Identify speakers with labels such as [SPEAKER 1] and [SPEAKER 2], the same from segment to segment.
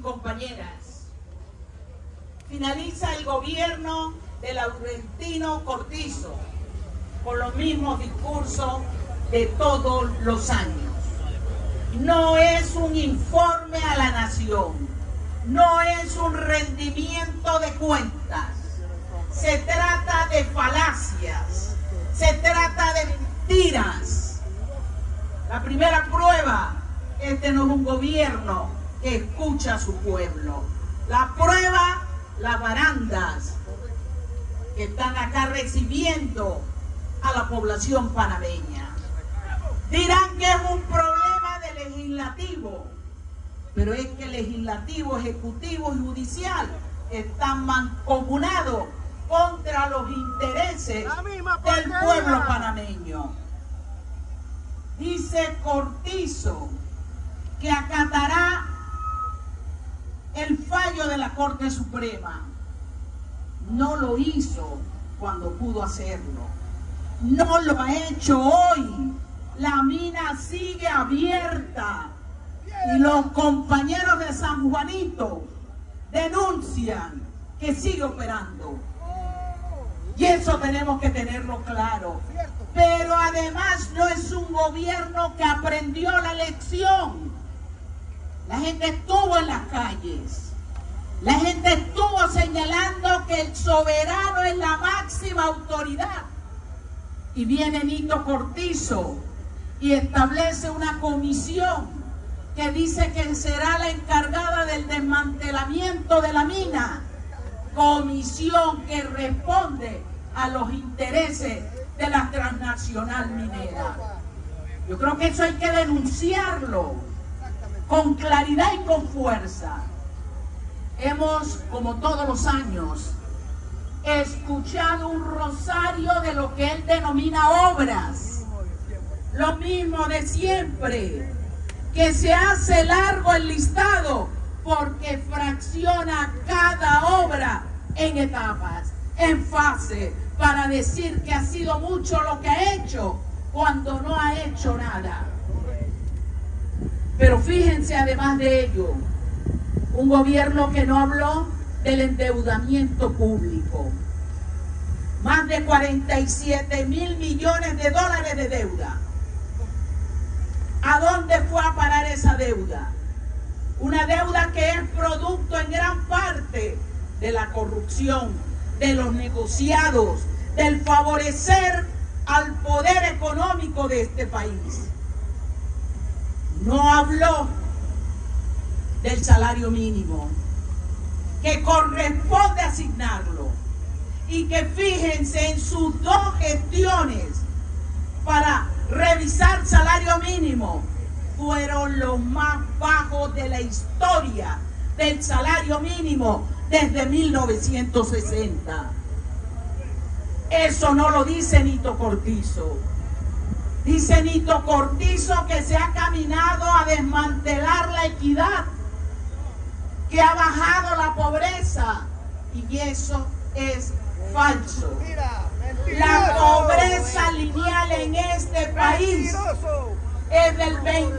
[SPEAKER 1] compañeras, finaliza el gobierno de Laurentino Cortizo con los mismos discursos de todos los años. No es un informe a la nación, no es un rendimiento de cuentas, se trata de falacias, se trata de mentiras. La primera prueba, este no es un gobierno que escucha a su pueblo. La prueba, las barandas que están acá recibiendo a la población panameña. Dirán que es un problema de legislativo, pero es que legislativo, ejecutivo y judicial están mancomunados contra los intereses del pueblo panameño. Dice Cortizo que acatará el fallo de la Corte Suprema. No lo hizo cuando pudo hacerlo. No lo ha hecho hoy. La mina sigue abierta. Y los compañeros de San Juanito denuncian que sigue operando. Y eso tenemos que tenerlo claro. Pero además no es un gobierno que aprendió la lección. La gente estuvo en las calles. La gente estuvo señalando que el soberano es la máxima autoridad. Y viene Nito Cortizo y establece una comisión que dice que será la encargada del desmantelamiento de la mina. Comisión que responde a los intereses de la transnacional minera. Yo creo que eso hay que denunciarlo con claridad y con fuerza. Hemos, como todos los años, escuchado un rosario de lo que él denomina obras. Lo mismo de siempre, que se hace largo el listado porque fracciona cada obra en etapas, en fases, para decir que ha sido mucho lo que ha hecho cuando no ha hecho nada. Pero fíjense, además de ello, un gobierno que no habló del endeudamiento público. Más de 47.000 millones de dólares de deuda. ¿A dónde fue a parar esa deuda? Una deuda que es producto en gran parte de la corrupción, de los negociados, del favorecer al poder económico de este país. No habló del salario mínimo, que corresponde asignarlo, y que fíjense en sus dos gestiones para revisar salario mínimo, fueron los más bajos de la historia del salario mínimo desde 1960. Eso no lo dice Nito Cortizo. Dice Nito Cortizo que se ha caminado a desmantelar la equidad, que ha bajado la pobreza, y eso es falso. La pobreza lineal en este país es del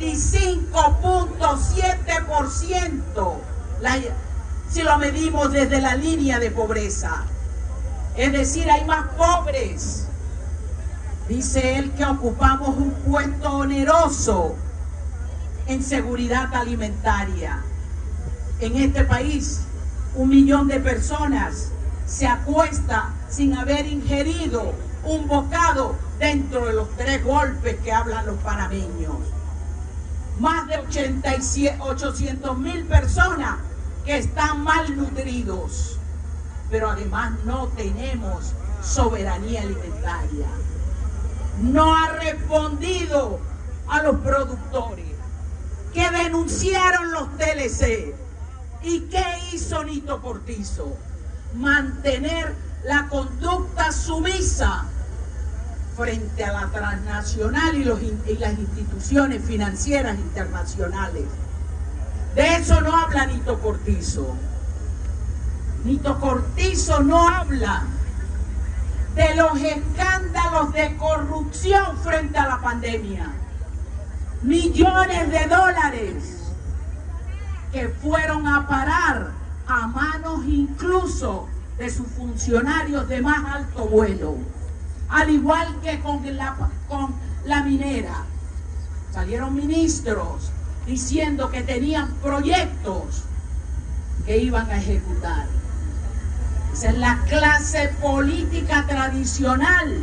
[SPEAKER 1] 25.7%, si lo medimos desde la línea de pobreza. Es decir, hay más pobres. Dice él que ocupamos un puesto oneroso en seguridad alimentaria. En este país, 1 millón de personas se acuesta sin haber ingerido un bocado dentro de los 3 golpes que hablan los panameños. Más de 800.000 personas que están malnutridos. Pero además no tenemos soberanía alimentaria. No ha respondido a los productores que denunciaron los TLC. ¿Y qué hizo Nito Cortizo? Mantener la conducta sumisa frente a la transnacional y las instituciones financieras internacionales. De eso no habla Nito Cortizo. Nito Cortizo no habla de los escándalos de corrupción frente a la pandemia. Millones de dólares que fueron a parar a manos incluso de sus funcionarios de más alto vuelo, al igual que con la minera. Salieron ministros diciendo que tenían proyectos que iban a ejecutar. Esa es la clase política tradicional.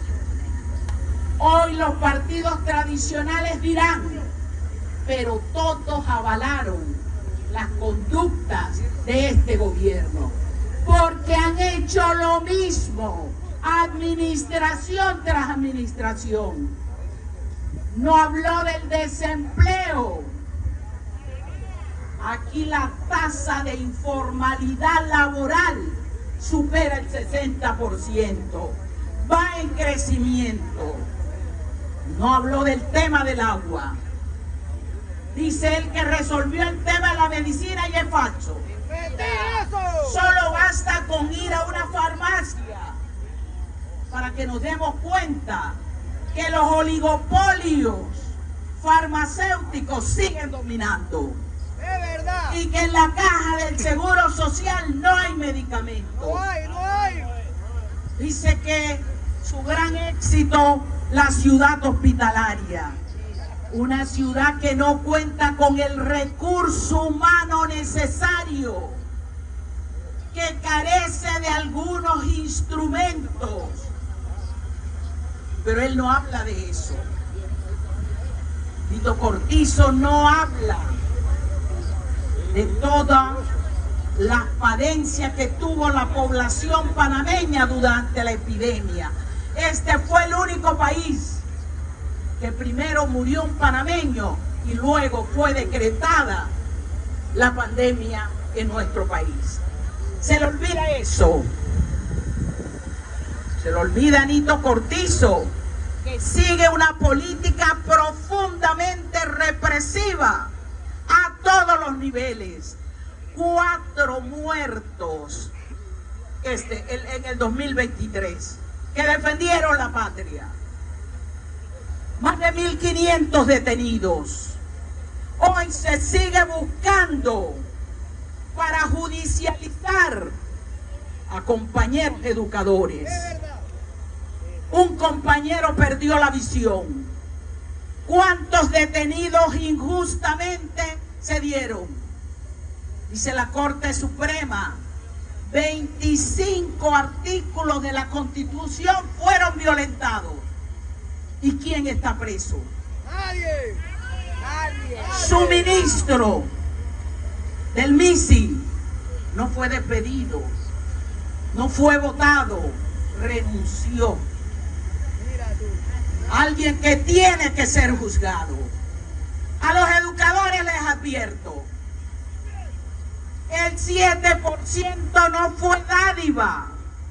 [SPEAKER 1] Hoy los partidos tradicionales dirán, pero todos avalaron las conductas de este gobierno, porque han hecho lo mismo, administración tras administración. No habló del desempleo. Aquí la tasa de informalidad laboral supera el 60%, va en crecimiento. No habló del tema del agua. Dice él que resolvió el tema de la medicina y es falso. Solo basta con ir a una farmacia para que nos demos cuenta que los oligopolios farmacéuticos siguen dominando. Y que en la caja del Seguro Social no hay medicamentos. No hay. Dice que su gran éxito, la ciudad hospitalaria. Una ciudad que no cuenta con el recurso humano necesario, que carece de algunos instrumentos. Pero él no habla de eso. Nito Cortizo no habla de todas las padecidas que tuvo la población panameña durante la epidemia. Este fue el único país que primero murió un panameño y luego fue decretada la pandemia en nuestro país. Se le olvida eso. Se le olvida a Nito Cortizo, que sigue una política profundamente represiva a todos los niveles. 4 muertos en el 2023 que defendieron la patria. Más de 1.500 detenidos. Hoy se sigue buscando para judicializar a compañeros educadores. Un compañero perdió la visión. ¿Cuántos detenidos injustamente se dieron? Dice la Corte Suprema, 25 artículos de la Constitución fueron violentados. ¿Y quién está preso? Nadie. Su ministro del MISI no fue despedido, no fue votado, renunció. Alguien que tiene que ser juzgado. A los educadores les advierto, el 7% no fue dádiva.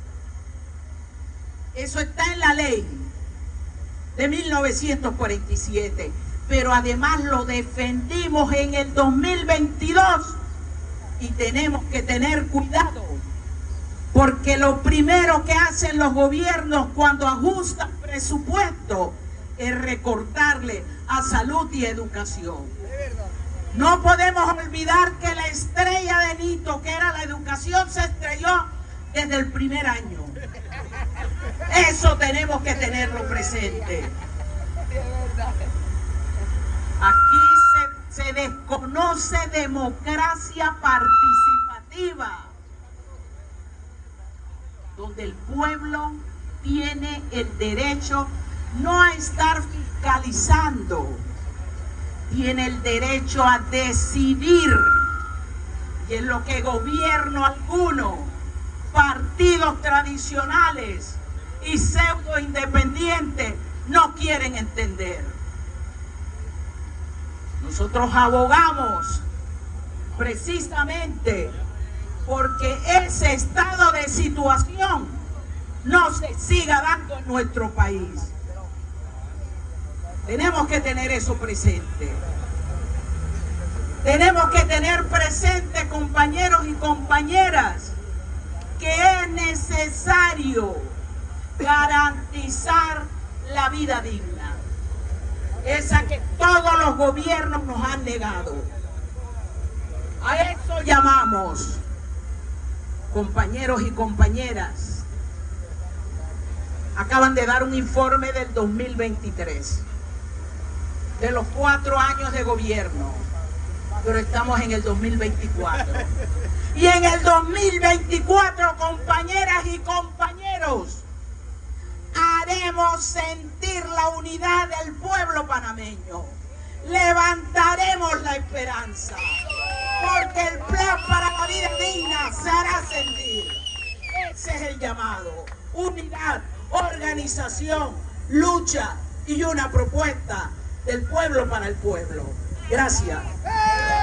[SPEAKER 1] Eso está en la ley de 1947. Pero además lo defendimos en el 2022 y tenemos que tener cuidado, porque lo primero que hacen los gobiernos cuando ajustan presupuesto es recortarle a salud y educación. No podemos olvidar que la estrella de Nito, que era la educación, se estrelló desde el primer año. Eso tenemos que tenerlo presente. Aquí se desconoce democracia participativa, donde el pueblo tiene el derecho no a estar fiscalizando, tiene el derecho a decidir. Y es lo que gobierno alguno, partidos tradicionales y pseudo independientes no quieren entender. Nosotros abogamos precisamente porque ese estado de situación no se siga dando en nuestro país. Tenemos que tener eso presente. Tenemos que tener presente, compañeros y compañeras, que es necesario garantizar la vida digna, esa que todos los gobiernos nos han negado. A eso llamamos, compañeros y compañeras. Acaban de dar un informe del 2023, de los 4 años de gobierno, pero estamos en el 2024. Y en el 2024, compañeras y compañeros, haremos sentir la unidad del pueblo panameño. Levantaremos la esperanza, porque el plan para la vida digna se hará sentir. Ese es el llamado: unidad, organización, lucha y una propuesta del pueblo para el pueblo. Gracias.